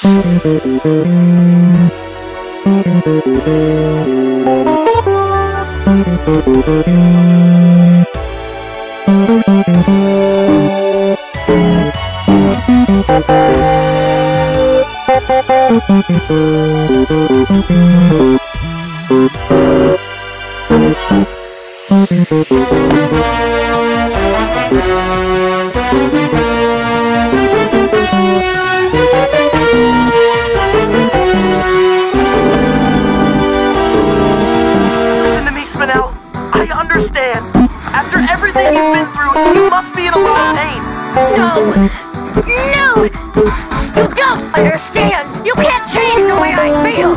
I understand. After everything you've been through, you must be in a lot of pain. No! No! You don't understand! You can't change the way I feel!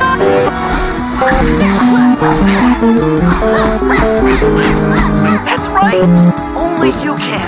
That's right! Only you can.